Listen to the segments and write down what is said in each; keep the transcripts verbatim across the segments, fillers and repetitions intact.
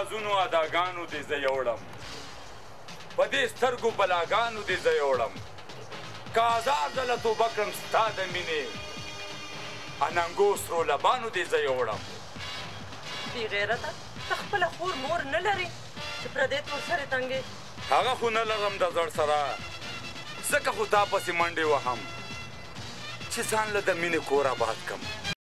نازونو اداګانو دې زه یوړم په دې سترګو بلاګانو دې زه یوړم که هزار ځله توبه کړم ستا د مینې اننګو سرو لبانو دې زه یوړم بې غیرته ته خپله خور مور نه لرې چې پردی تور سرې تنګې هغه خو نه لرم د زړ سره ځکه خو تا پسې منډې وهم چې ځان له د مینې کور آباد کړم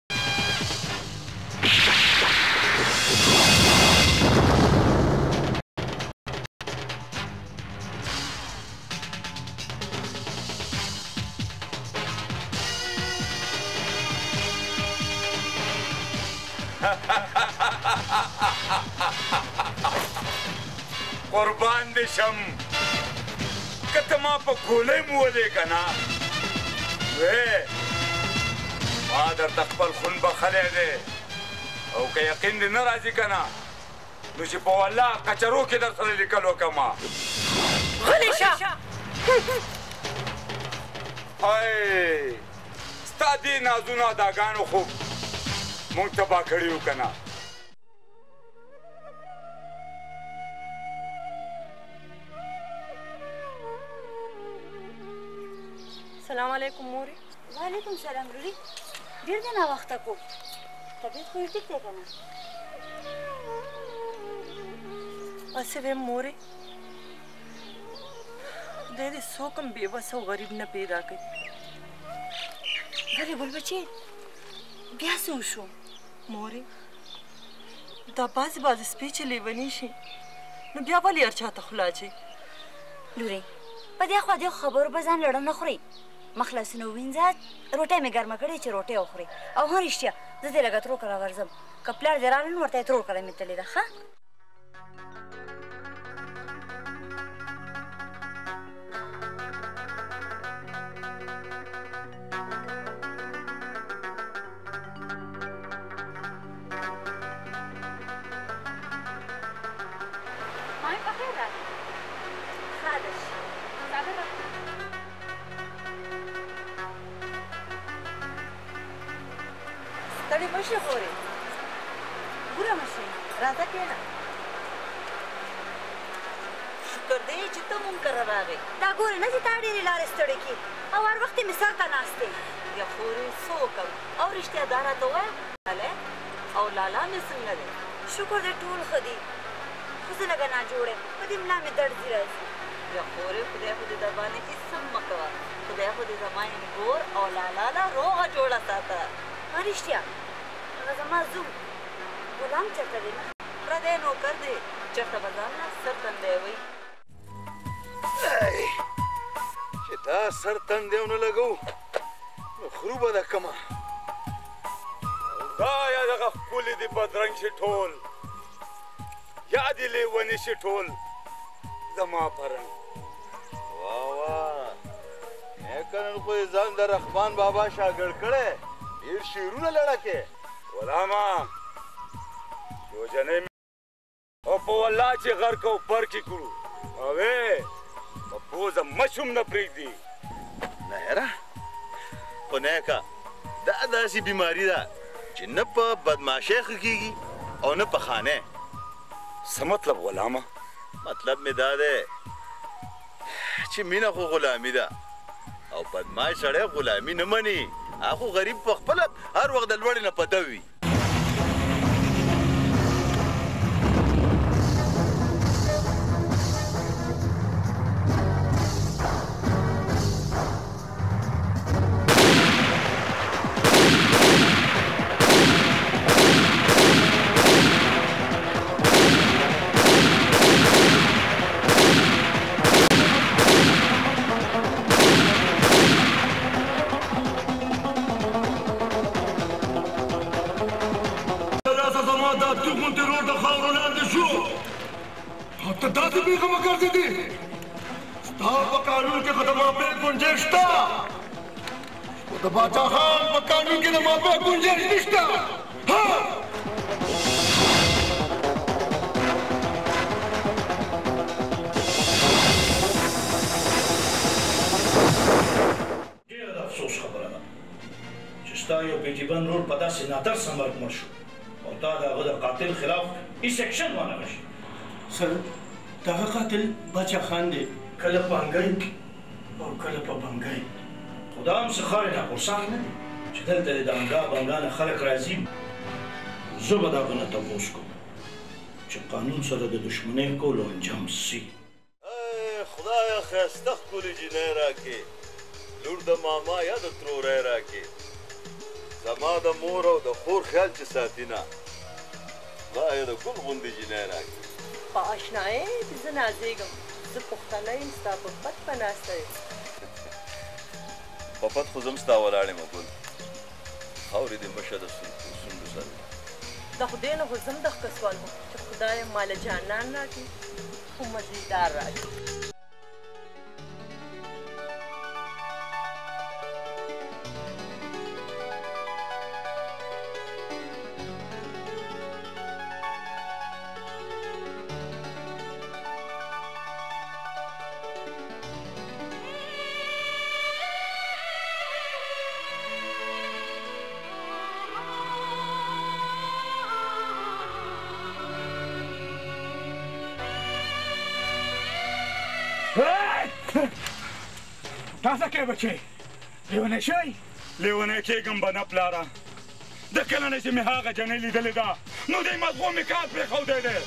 قربان دې شم که ته ما په ګولۍ مولې که نه وې ما درته خپل خون بخلی دی او که یقین دې نه راځي که نه نو چې په والله کچرو کې در سره لیکل وکړم غلی شه هی ستا دې نازونو اداګانو خو مونږ تباه کړي وو که نه سلام علیکم مورې وعلیکم سلام لورې ډېر دی ناوخته کو طبیعت خو یې ټیک دی که نه هسې ویم مورې دی دې څوک هم بېوسه او غریب نه پیدا کوي ګلې ګل بچې بیا څه وشو مورې دا بعضې بعضې سپی چې لیوني شي نو بیا ولې هر چا ته خوله اچوي لورې په دې خوا دې خبرو به ځان لړم نه خورئ مخلصونه ووینځه روټۍ مې ګرمه کړې چې روټۍ وخورئ او هم رښتیا زه دې لږه تروکه راورځم که پلار دې راغلی نو ورته یې تروکه مې تللې ده ښه ستړې مه شې خورې پوره مه شئ راځه کښېنه شکر دی چې ته مونږ کره راغې دا ګورې نه چې تا ډېرې لارې ستړې کړي او هر وخت مې سر ته ناست دی یا خورې څه وکړم او رښتیا دا راته ووایه هلی او لالا مې څنګه دی شکر دی ټول ښه دي خو زه لږه ناجوړ یم په دې ملا مې درد ځي راځي یا خورې خدای خو دې در باندې هېڅ هم مه کوه خدای خو دې زما ګور او لالا لا روغه جوړه ساته ها رښتیا هغه زما زوم غلام چېرته دی پردی نوکر دی چېرته به ځان نه سر تندی وي چې دا سر تندی ونه لګو نو خرو به ده کمه دا یا دغه ښکلي دي بدرنګ شي ټول یا دې لیوني شي ټول زما په رنګ واه واه نیکنن خو یې ځان د رحمان بابا شاګرد کړی ډېر شعرونه لړکې غلامه یو جنۍ او په والله چې غرق او پر کې کړو اوې په پوزه مشوم نه پرېږدي نه یاره خو نیکه دا داسې بیماري ده چې نه په بدماشۍ ښه کېږي او نه په خانه څه مطلب غلامه مطلب مې دا دی چې مینه خو غلامي ده او بدماش سړی غلامي نه مني هغه خو غریب په خپله هر وخت د لوړې نه پته وي تا د هغه د قاتل خلاف هیڅ اکشن ونه غشي. سر دغه قاتل باچا خان دی، کله پانګی او کله په بنګی. خو دا هم څه خارې ناقرسان نه دي چې دلته د دانګا بنګا نه خلک راځي. زه به د هغه نه تپوس کوم چې قانون سره د دښمنۍ کولو انجام سي. خدایا ښایسته ښکلې جینۍ راکړې، لور د ماما یا د تروری راکړې، زما د مور او د خور خیال چې ساتي نه، خدایا د ګل غوندې جینۍ راکړې. په اشنایۍ دې زه نازېږم، زه پښتنه یم، ستا په پت په ناسته یم. په پت خو زه هم ستا ولاړ یم ګل، خاورې دې مشه د سونډو سره. د خدای نه خو زه هم دغه سوال وم چې خدایه ماله جانان راکړي خو مزیدار راکړي. تاسو کې بچي لیونی شوی؟ لیونی کېږم به نه پلاره، د کله نه چې مې هغه جنۍ لیدلې ده نو دی مضغوم مې کار پرېښودی دی.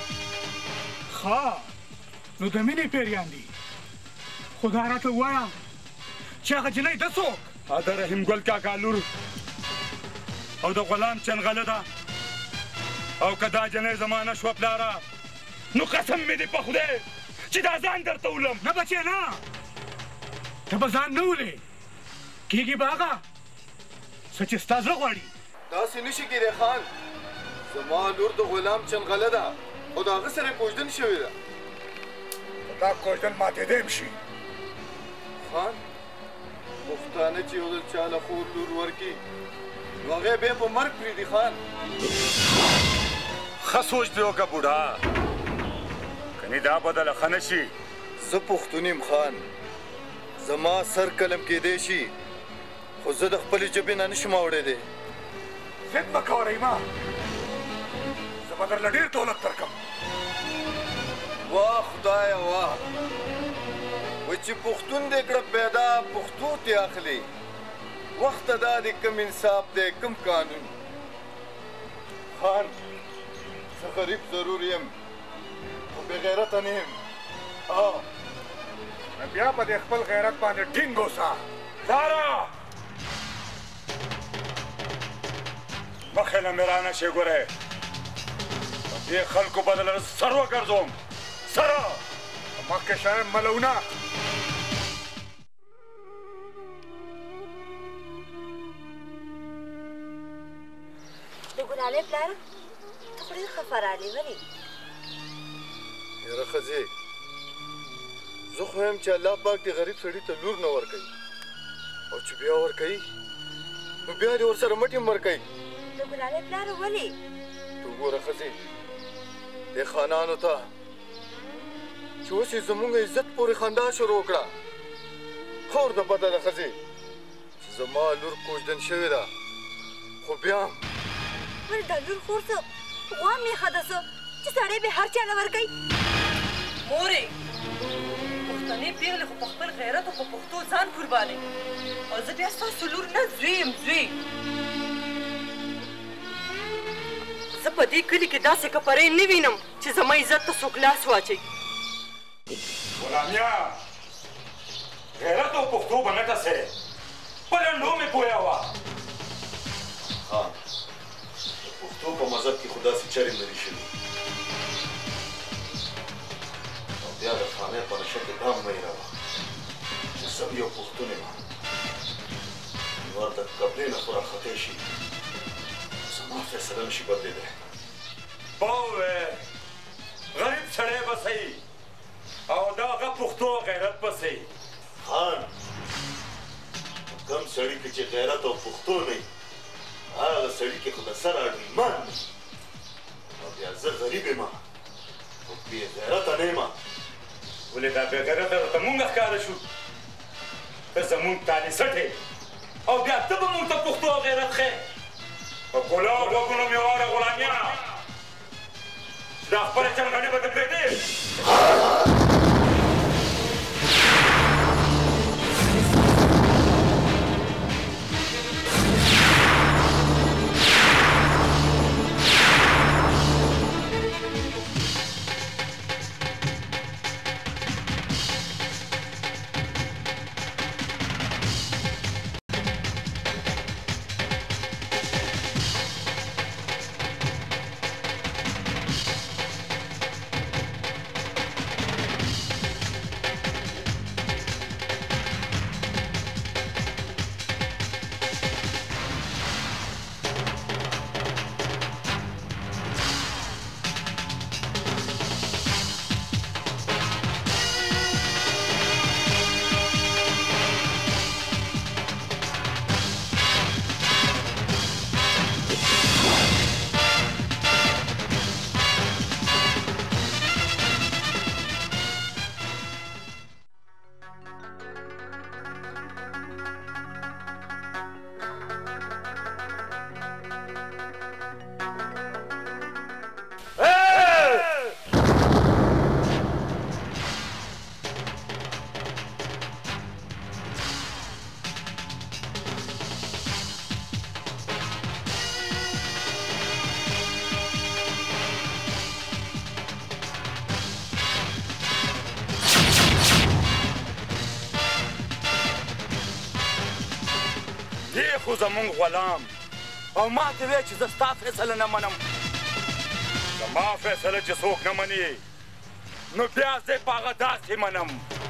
ښه نو د مینې پیریان دي، خو دا راته ووایه چې هغه جنۍ ده څوک؟ د رحیم ګل کاکا لور او د غلام چنغله ده، او که دا جنۍ زما نه شوه پلاره نو قسم مې دی په خدای چې دا ځان درته ولم. نه بچې نه، ته به ځان نه ولې، کېږي به هغه څه چې ستا زړه غواړي. داسې نشي کېدی خان، زما لور د غلام چنغله ده او د هغه سره یې کوژدن شوې ده. دا کوژدن ماتېدی هم شي. خان پښتانه چې یو ځل چا له خور لور ورکړي نو هغه بیا په مرګ پرېږدي خان. ښه سوچ دې وکړه بوډا، کنې دا بدله ښه نه شي. زه پښتون یم خان، زما سر قلم کېدی شي خو زه د خپلې ژبې نه نشم اوړېدی. ضد مه کوه رحیمه، زه به درله ډېر دولت درکړم. واه خدایه واه، و چې پښتون دې کړه پیدا پښتو تې اخلي، وخته دا دی کم انصاف دی کم قانون. خان زه غریب ضرور یم خو بې غیرته نه یم. بیا په دې خپل غیرت باندې ټینګ اوسه. لاره مخې نه مې رانه شي، ګورې په دې خلکو به دله سر وګرځوم، سره مخکې شه ملونه. د ګلالۍ پلاره ته خو ډېر خفه رالې ولې؟ یاره ښځې زه خو یم چې الله پاک دې غریب سړي ته لور نه ورکوي، او چې بیا ورکوي نو بیا دې ورسره مټ هم ورکوي. د ګلالۍ پلاره ولې؟ ته وګوره ښځې دې خانانو ته چې اوس یې زموږ عزت پورې خندا شروع کړه. خور د پته ده ښځې چې زما لور کوژدن شوې ده، خو بیا هم ولې دا لور خور څه غوا میخه ده څه چې سړی به هر چا له ورکوي. مورې پښتنې پېغلې خو په خپل غیرت او په پښتو ځان قربانوي، او زه بیا ستاسو لور نه زوی یم زوی. زه په دې کلي کې داسې کپرۍ نه وینم چې زما عزت ته څوک لاس واچوي. غلامیا غیرت او پښتو به نه کسې، په لنډو مې پوهه وه. خان د پښتو په مذهب کې خو داسې چرې لرې شوي، او بیا د خانۍ په نشه کې دا هم ویره وه چې زه یو پښتون یم، نور د قبلې نه خو راخطی شي زما فیصله نشي بدلېدی. باوې غریب سړی به صحیح او د هغه پښتو غیرت به صحیح. خان کوم سړي کې چې غیرت او پښتو نه وي هغه سړي کې خو د سر اډیمان وي. او بیا زه غریب یم خو بې غیرته نه یم. ولې دا بې غیرته راته مونږ ښکاره شو؟ ته زمونږ تالي سټې او بیا ته به مونږ ته پښتو او غیرت ښیې. په ګوله او غوږونو مې واوره غلامیانه چې دا خپلې چلغنې به ته پرېږدې خو زمونږ غلام او ما ته وایي چې زه ستا فیصله نه منم زما فیصله چې څوک نه مني نو بیا زه په هغه داسې منم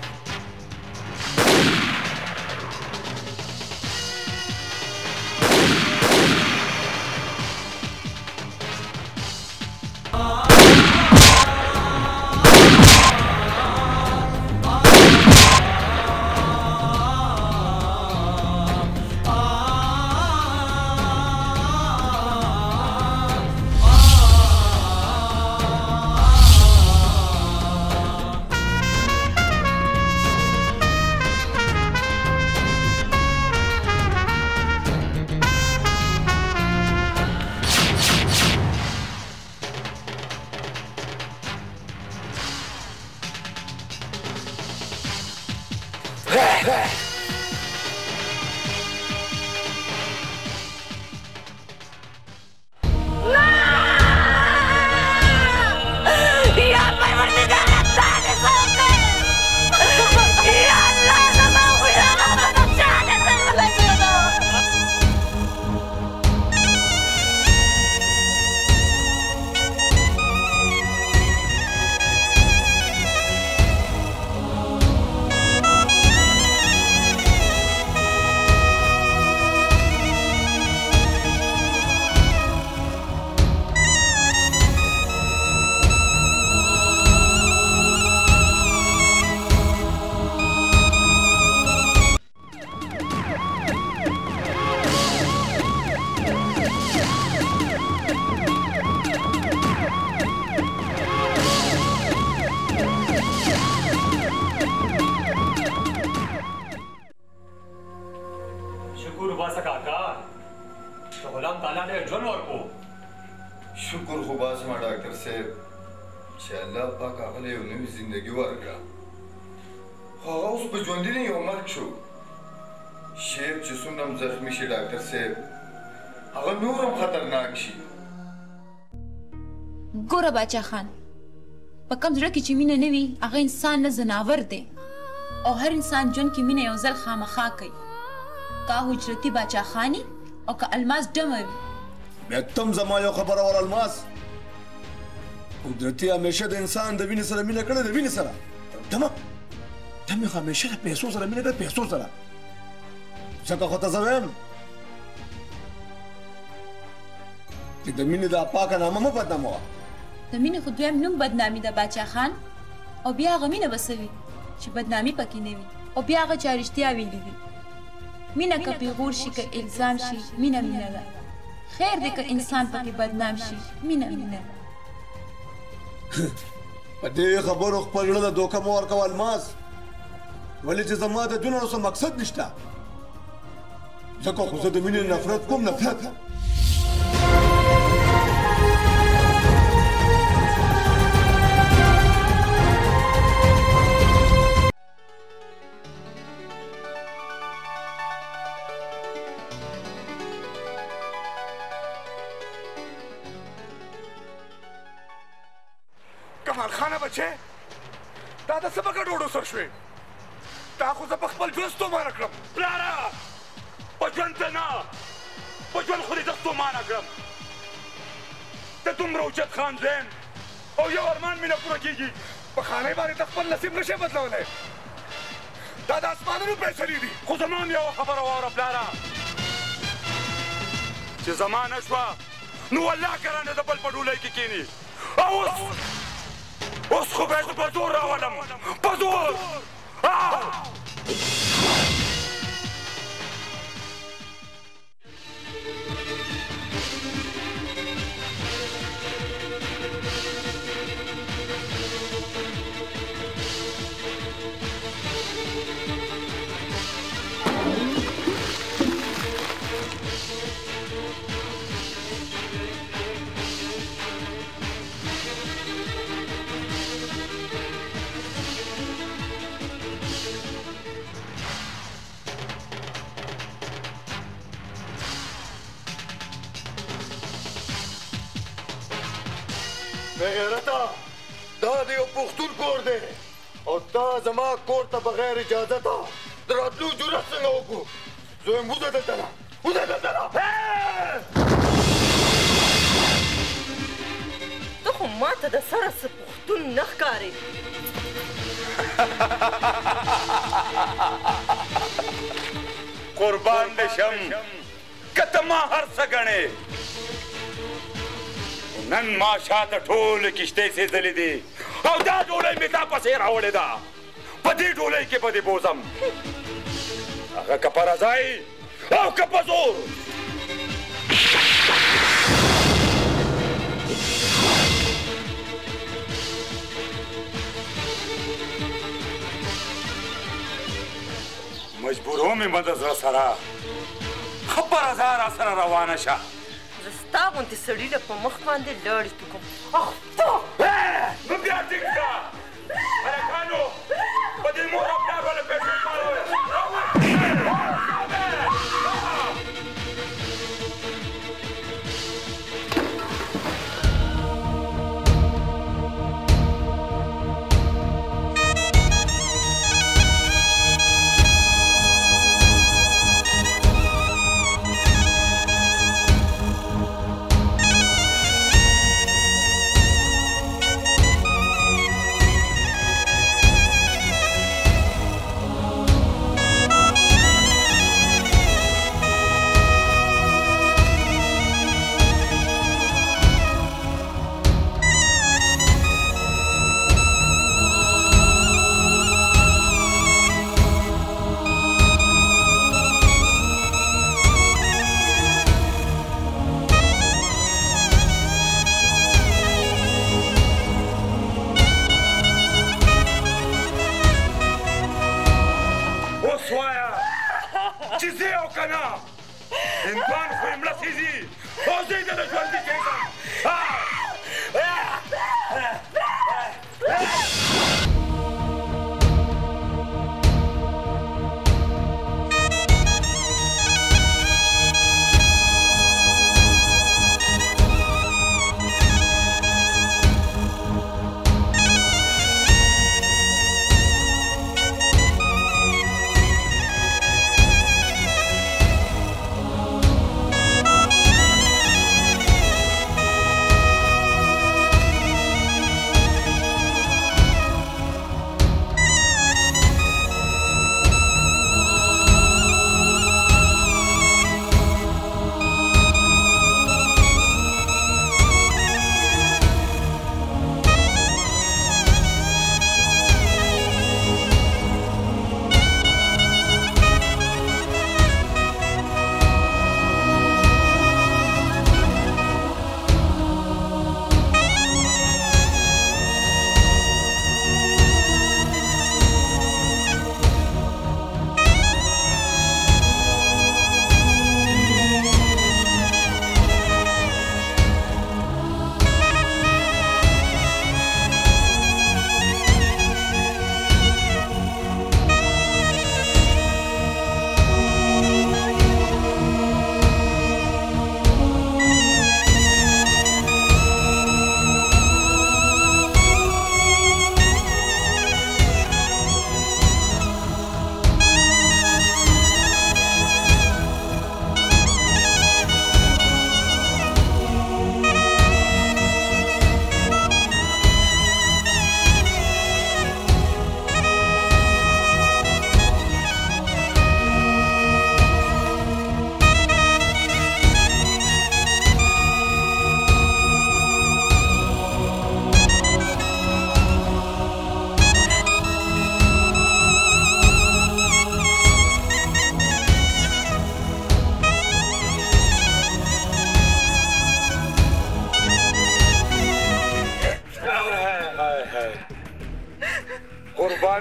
ګوره باچا خان په کوم زړه کې چې مینه نه وي هغه انسان نه ځناور دی او هر انسان ژوند کې مینه یو ځل خامخا کوي که حجرتي باچا خاني او که الماس ډمه وي بیا تم زما یو خبره ور الماس حجرتي همیشه د انسان د وینې سره مینه کړې د وینې سره ډمه ډمه خو همیشه د پیسو سره مینه کړې پیسو سره ځکه خو ته زه وایم چې د مینې دا پاکه نامه مه بدناموه د مینې خو دویم نوم بدنامي ده باچا خان او بیا هغه مینه به څه وي چې بدنامي پکې نه وي او بیا هغه چا رښتیا ویلي دي مینه که پیغور شي که الزام شي مینه مینه ده خیر دی که انسان پکې بدنام شي مینه مینه ده په دې خبرو خپل زړه ته دوکه مه ورکوه الماس ولې چې زما د دونه څه مقصد نشته ځکه خو زه د مینې نفرت کوم نفرت کمال خانه بچې دا د څه په ګډوډو سر شوې تا خو زه په خپل ژوند ستومانه کړم پلاره په ژوند ته نه په ژوند خو دې زه ستومانه کړم ته دومره اوچت خان زیم او یو ارمان مې نه پوره کېږي په خانۍ باندې ته خپل نصیب نشې بدلولی دا د اسمانونو فیصلې دي خو زما هم یوه خبره واوره پلاره چې زما نه شوه نو والله کرانه د بل په ډولۍ کې کښېني او اوس اوس خو به یې زه په زور راولم په زور بغیرته دا د یو پښتون کور دی او تا زما کور ته بغیر اجازته د راتلو جرأت څنګه وکړو زه وایم وځه دلته نه وځه دلته نه ته خو ماته د سره څه پښتون نه ښکارې قربان دې شم که ته ما هر څه ګڼې نن ما شاته ټولې کښتۍ سېځلې دي او دا ډولۍ مې تا پسې راوړې ده په دې ډولۍ کې به دې بوځم هغه که په رضایي او که په زور مجبورو مې مه د زړه سره ښه په رضا را سره روانه شه زه ستا غوندې سړي له په مخ باندې لاړې توکم نو بیا ټیک شه هلکانو په دې مور او پلار باندې پیسې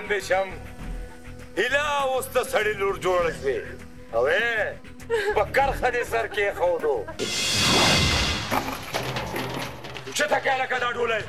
وړاندې شم هیله اوس د سړي لور جوړه شوې او په کرښه دې سر کېښودو چته کې لکه دا ډولۍ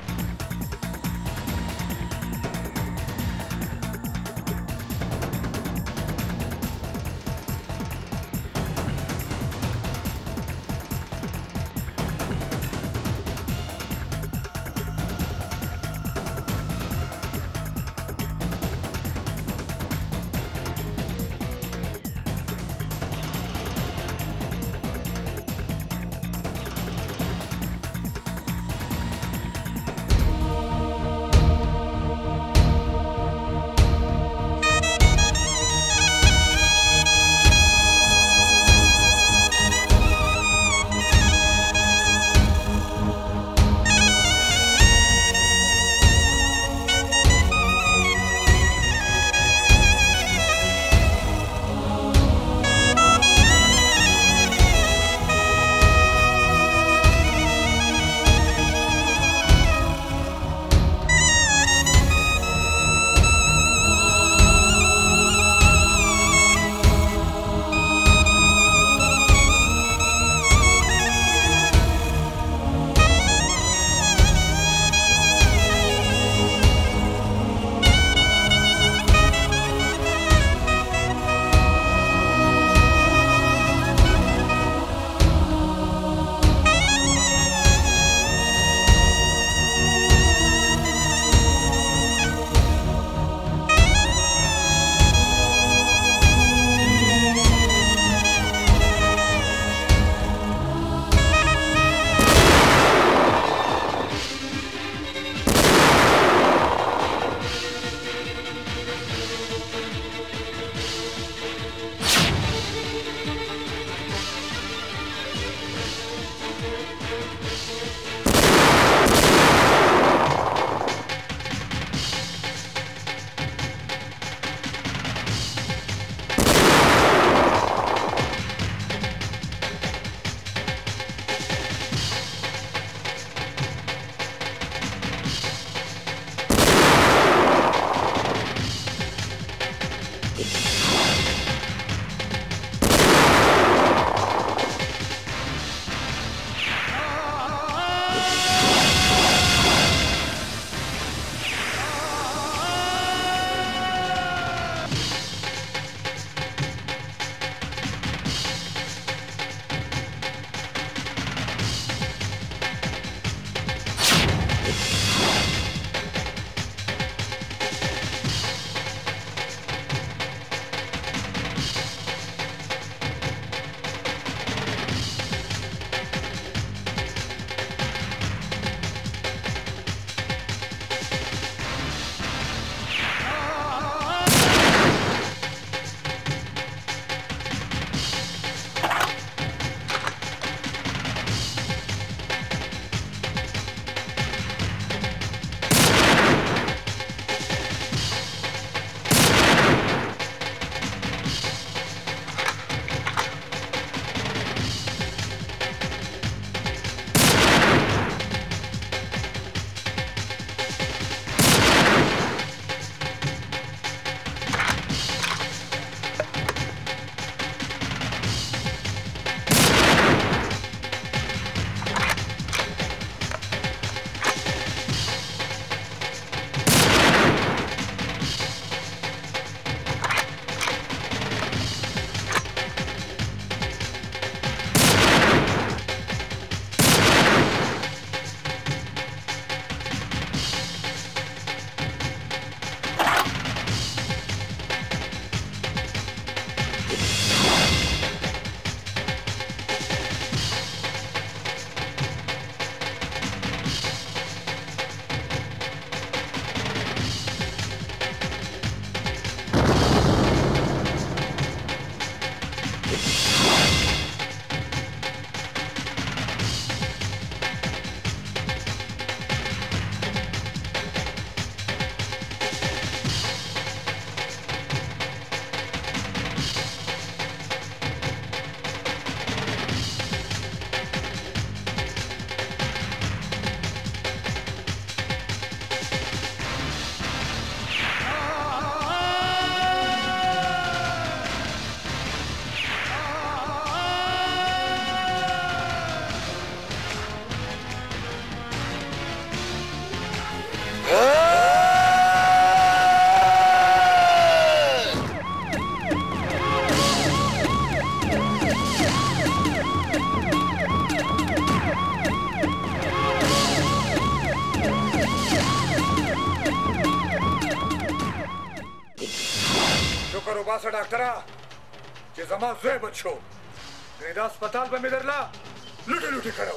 باسه ډاکټره چې زما زوی بد شو نو دا هسپتال به مې درله لوټې لوټې کړو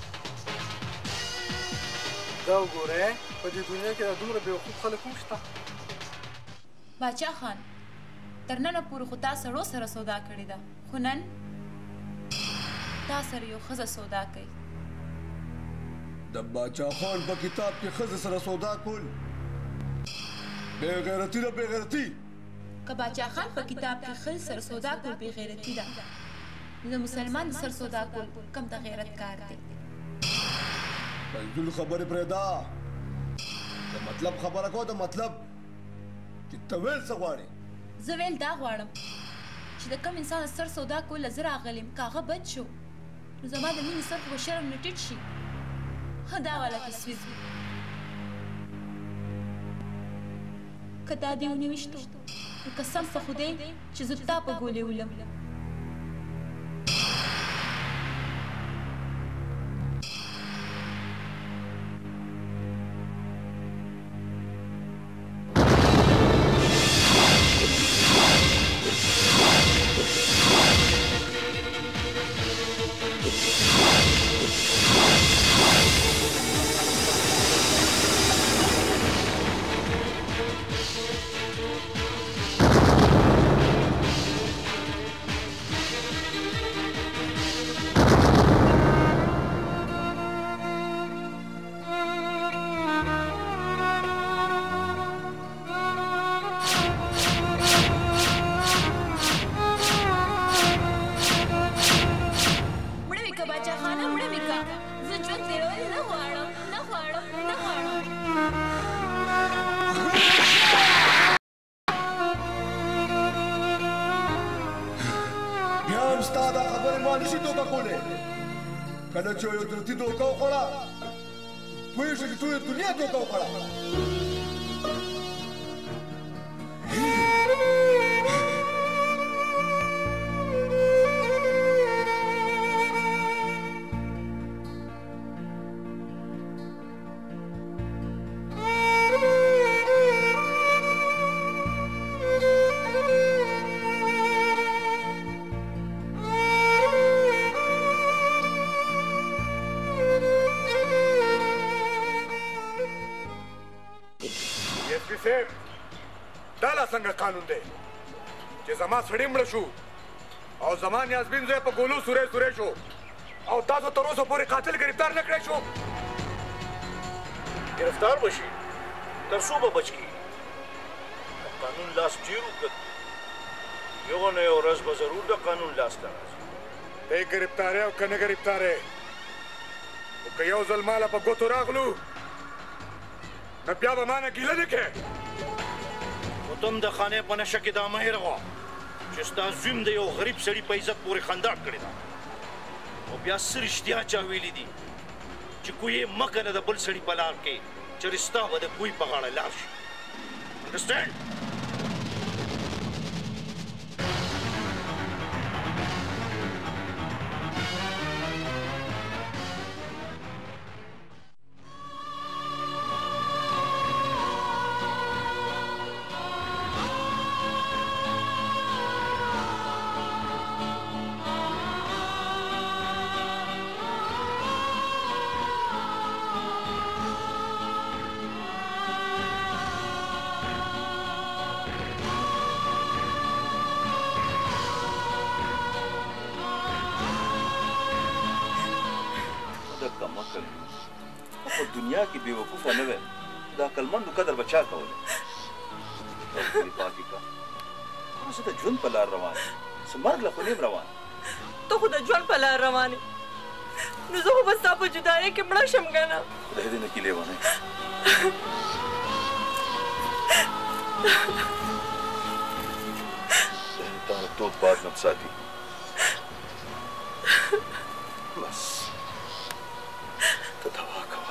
دا وګورئ په دې دنیا کې دا دومره بېوقوف خلک هم شته باچا خان تر ننه پورې خو تا سړو سره سودا کړې ده خو نن تا سره یو ښځه سودا کوي د باچا خان په کتاب کې ښځه سره سودا کول بې غیرتي ده بې غیرتي که باچا خان په کتاب کې ښځې سره سودا کول بې غیرتي ده نو د مسلمان د سر سودا کول کم د غیرت کار دی فضول خبرې پرېږده د مطلب خبره کوه د مطلب چې ته ویل څه غواړې زه ویل دا غواړم چې د کم انسان سر سودا کوله زه راغلم که هغه بد شو نو زما د مینې سر خو به شرم نه ټیټ شي دا والا تصویر که دا دې ونه ویشتو نو قسم په خدای چې زه تا په ګولې ولم کله چې یو درتي دوکه وخوړه پوه شو چې ټوله دنیا دوکه وخوړه څنګه قانون دی چې زما سړی مړه شو او زما نیازبین زوی په ګولو سوری سوری شو او تاسو تر اوسه پورې قاتل ګرفتار نه کړی شو ګرفتار بشي تر څو به بچ کړي قانون لاس ډېر وکړ یو نه یو ورځ به ضرور د قانون لاس ته راځي دی ګرفتاری او که نه ګرفتاری خو که یو ځل ماله په ګوتو راغلو نو بیا به ما نه ګیله نه کوې تم د خانې په نشه کې دا مه هېروه چې ستا زوی م د یو غریب سړي په عزت پورې خندا کړې ده او بیا څه رښتیا چا ویلي دي چې کوی یې مه کنه د بل سړي په لار کې چې رستا به د کوی په غاړه لار شي انډرسټینډ دنیا کې بې وقوفه نه وی د عقلمندو قدر به چا کولی پاکې کا زه د ژوند په لار روان یم څه مرګ له خو نیم روان ته خو د ژوند په لار روان یې نو زه خو به ستا په جدایۍ کې مړه شم که نه خدای دې نه کړي لیونی تا نه تود باد نه ساتي بس ته دوا کوه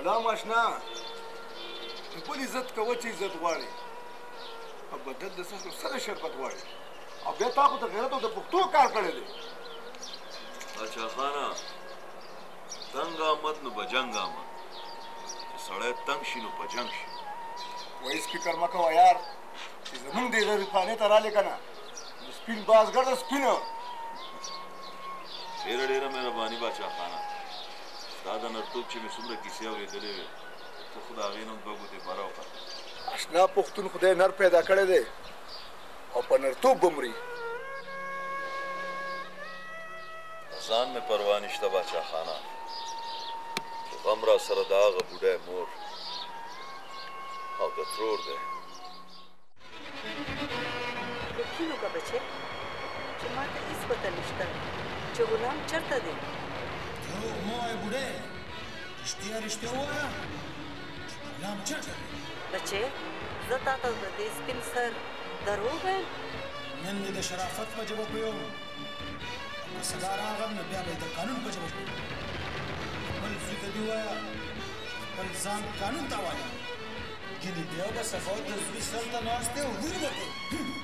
غلام اشنا خپل عزت کوه چې عزت غواړي او بدل د څه سره شربت غواړي او بیا تا خو د غیرت او د پښتو کار کړی دی باچا خانه تنګ آمد نو بجنګ آمد چې سړی تنګ شي نو په جنګ شي وایي سپیکر مه کوه یار چې زمونږ دې لرې خانې ته رالې که نه نو سپین بازګر د سپینه ډېره ډېره مهرباني باچا خانه ستا د نرتوب چې مې څومره کیسې اورېدلې وې ته خو د هغې نه دوه ګوتې بره وکړه اشنا پښتون خدای نر پیدا کړی دی او په نرتوب به مري ځان مې پروا نشته باچا خانه چې غم را سره د هغه بوډی مور او د ترور دی یقین وکړه بچې چې ما ته هېڅ پته نشته چې غلام چېرته دی دروغ مه وایه بوډۍ رښتیا رښتیا ووایه چې غلام چېرته دی بچې زه تا ته د دې سپین سر دروغ وایم نن دې د شرافت په ژبه پوهوم که سبا راغلم نو بیا به یې د قانون په ژبه پوهوم خپل زوی ته دې ووایه خپل ځان قانون ته وایه ګینې بیا به سخاوت د زوی سر ته ناست دی او لور به کوي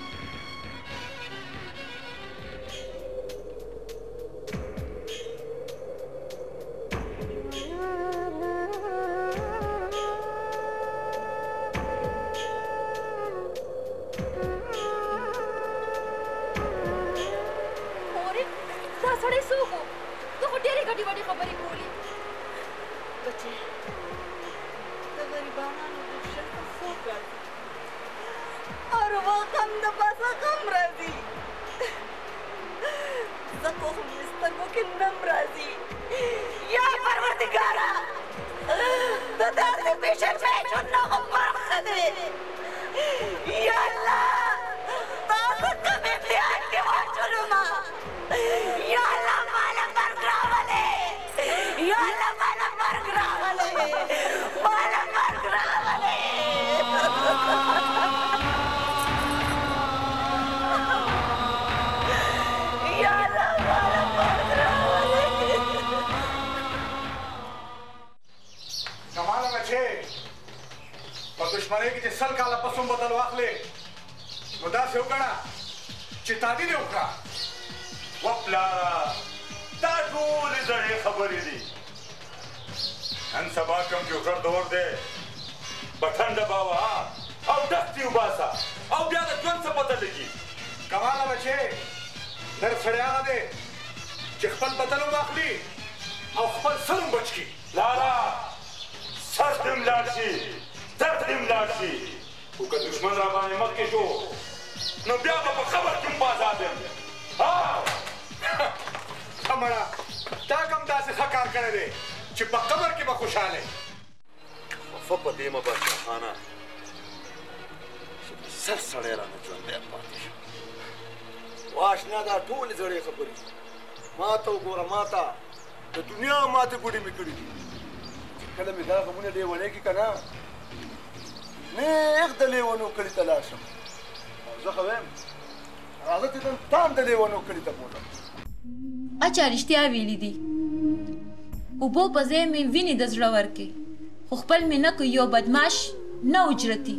اچھا رښتیا ویلي دي اوبو په ځای مې وینې د زړه ورکې خو خپل مې نه کوي یو بدماش نه اجرتي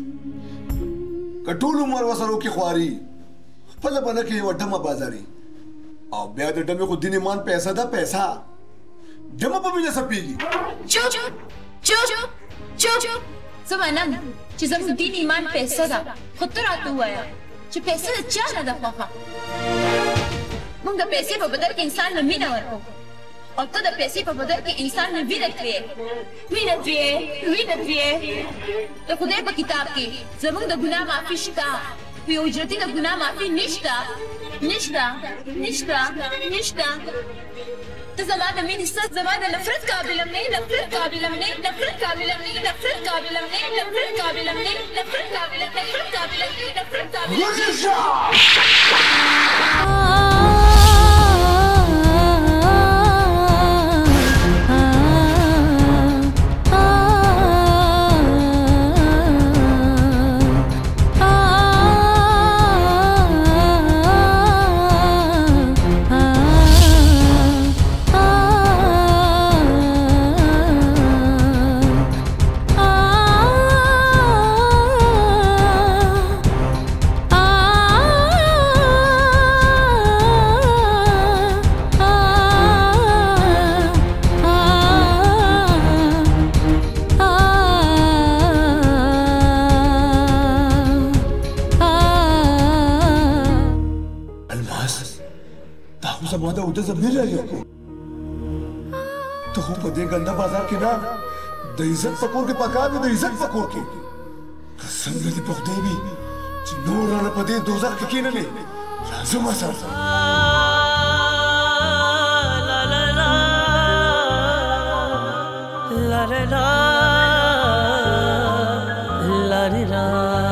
که ټول عمر ورسره وکړي خواري خپله به نه کوي یوه ډمه بازاري او بیا د ډمې خو دین ایمان پیسه ده پیسه ډمه په مینه سپېږي چوپ چوپ چوپ زه منم چې زموږ دین ایمان پیسه ده خو ته راته ووایه چې پیسه د چا نه ده خوښه موږ د پیسې په بدل کې انسان له مینه ورکوو او ته د پیسې په بدل کې انسان نه وینه ترې وینه ترې وینه ترې د خدای په کتاب کې زموږ د ګناه معافي شته په یو اجرتي د ګناه معافي نشته نشته نشته نشته ته زما د مینې ست زما د نفرت قابلم نه نفرت قابلم نه نفرت قابلم نه نفرت قابلم نه نفرت قابلم نه نفرت قابلم نفرت قابلم نه نفرت قابلم ته زه بیره لیکو ته خو په دې ګنده بازار کې نه د عزت په کور کې پکار دی د عزت په کور کې قسم دې په خدای وي چې نور رانه په دې دوزخ کې کېنلې راځه ما سره La la la la la la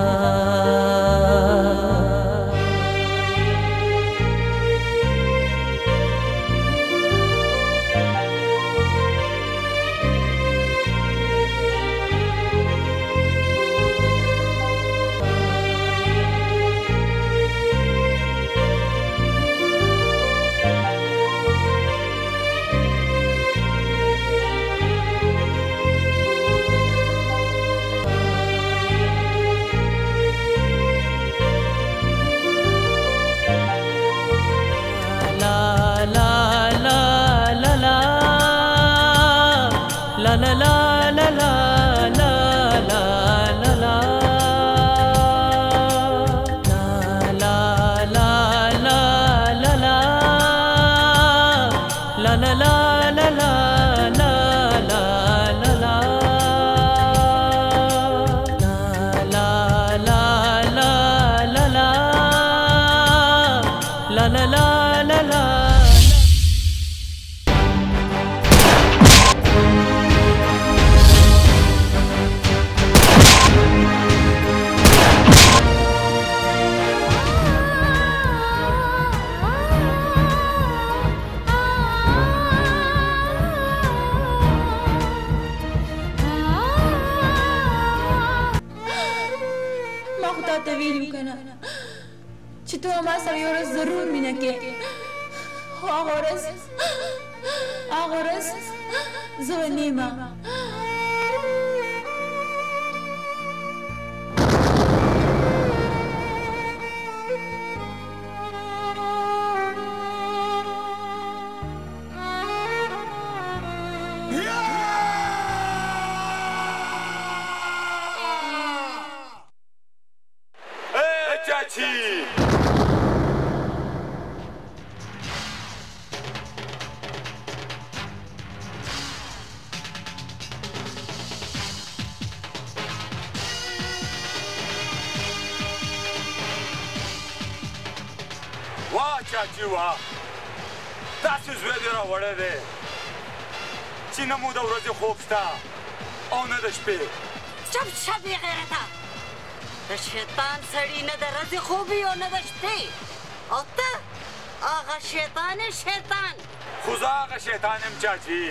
चाची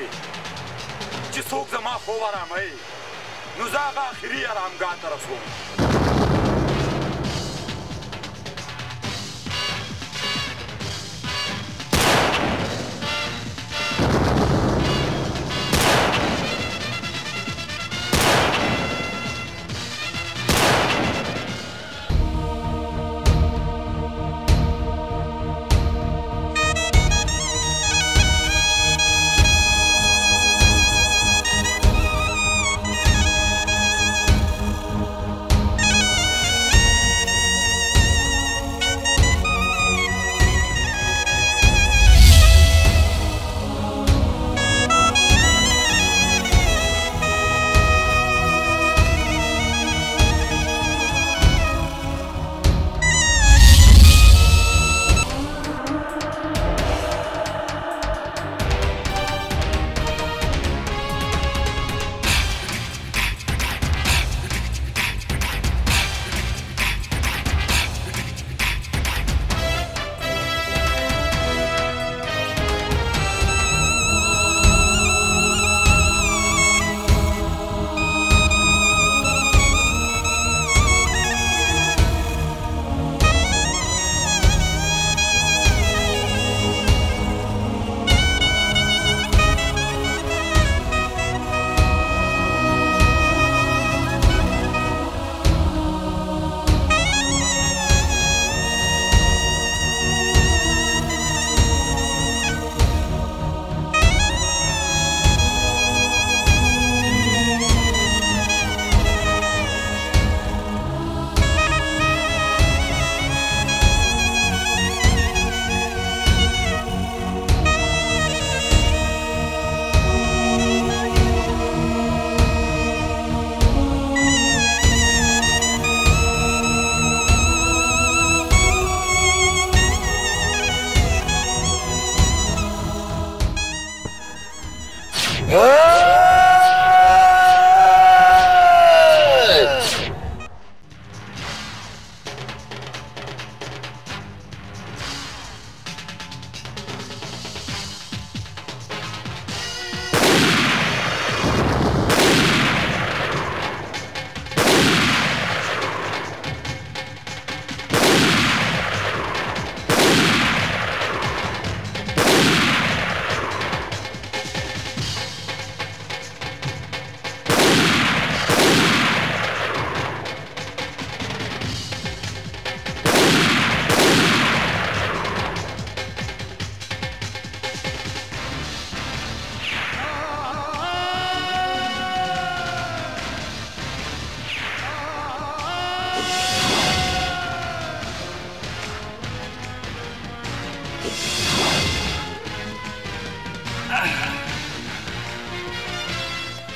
چې څوک زما خو ورامي نو زه هغه اخري ارامګاه ته رسوم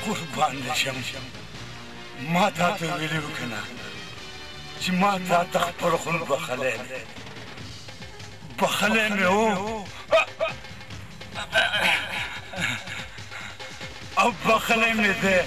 قربان دې شم ما تا ته ویلي وو که نه چې ما تا ته خپل خون بخلی دی بخلی مې و او بخلی مې دی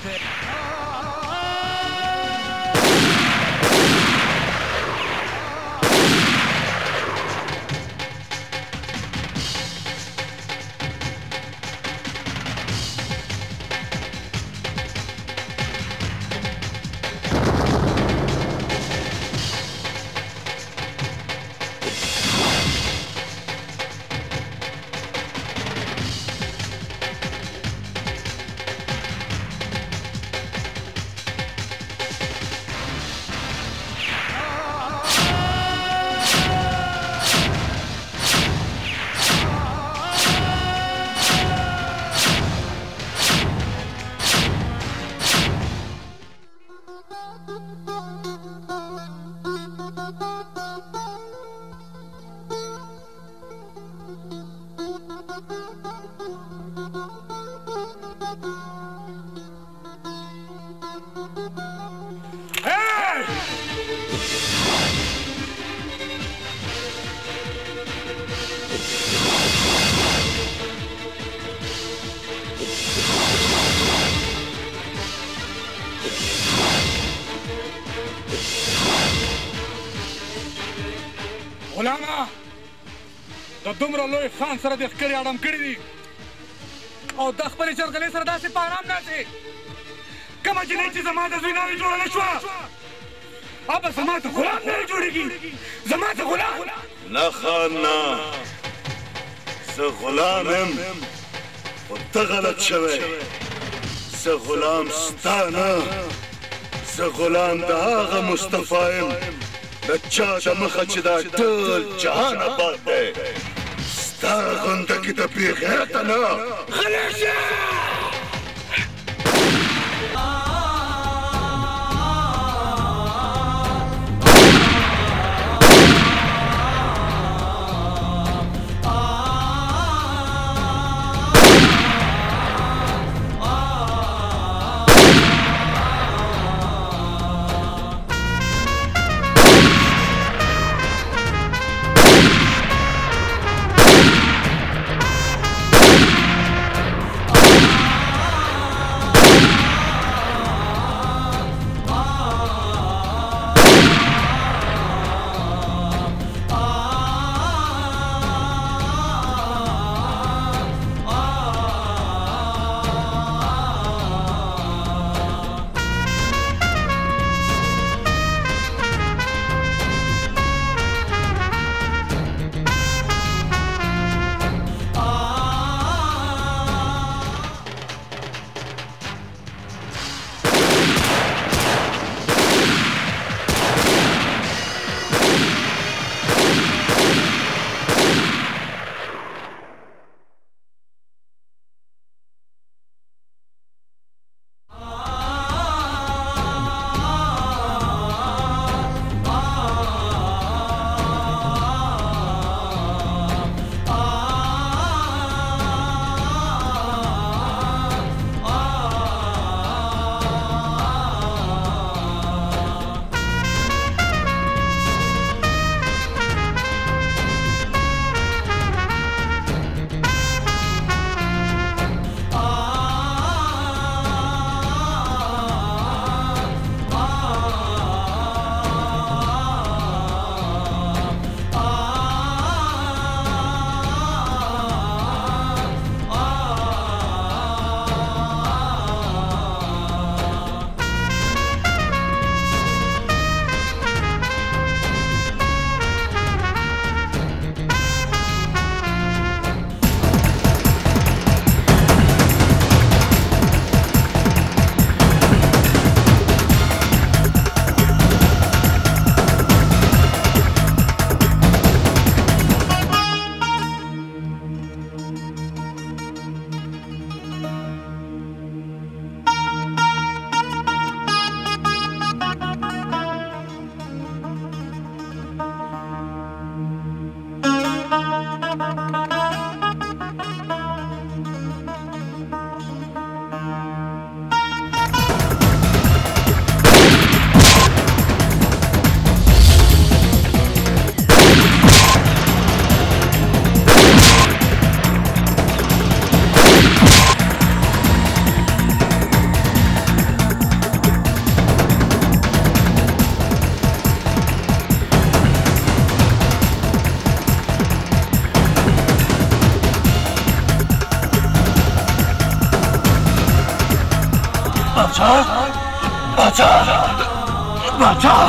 غلامه د دومره لوی خان سره د ښکرې اړم کړي دي او د خپلې چرګلې سره داسې په ارام ناستې کومه جنۍ چې زما د زوی ناوې جوړه نه شوه ابه زما ته غلام نه جوړېږي زما ته غلام نه خان نه زه غلام یم خو ته غلط شوی زه غلام ستا نه زه غلام د هغه مصطفی یم د چا د مخه چې دا ټول جهان آباد دی ستا غونده کې د بې غیرته نه غلی شه बादशाह बादशाह बादशाह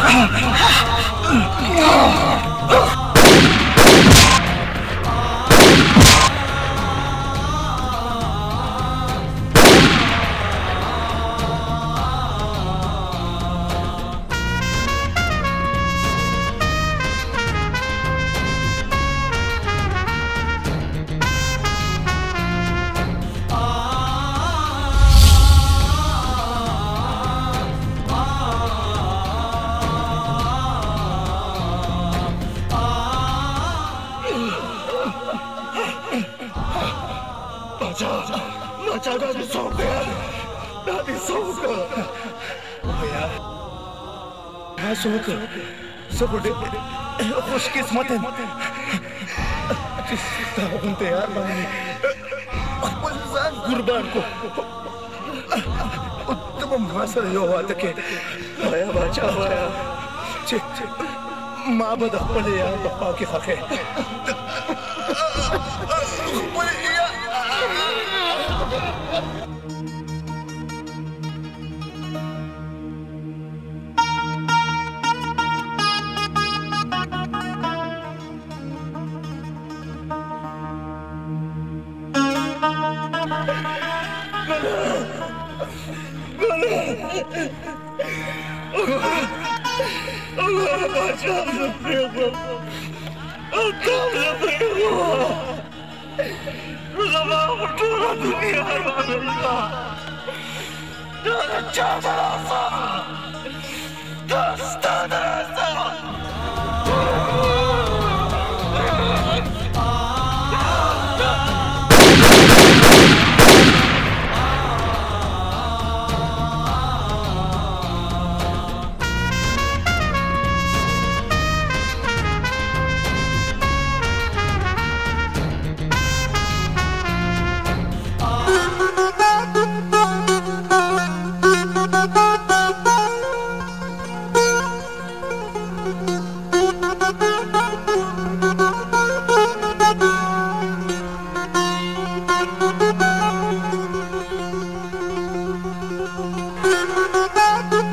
खुशकिस्मत है यार कुर्बान को उत्तम भाषण यो वातके आया बाचा आया माँ बद पड़े यार पप्पा के हके Thank you.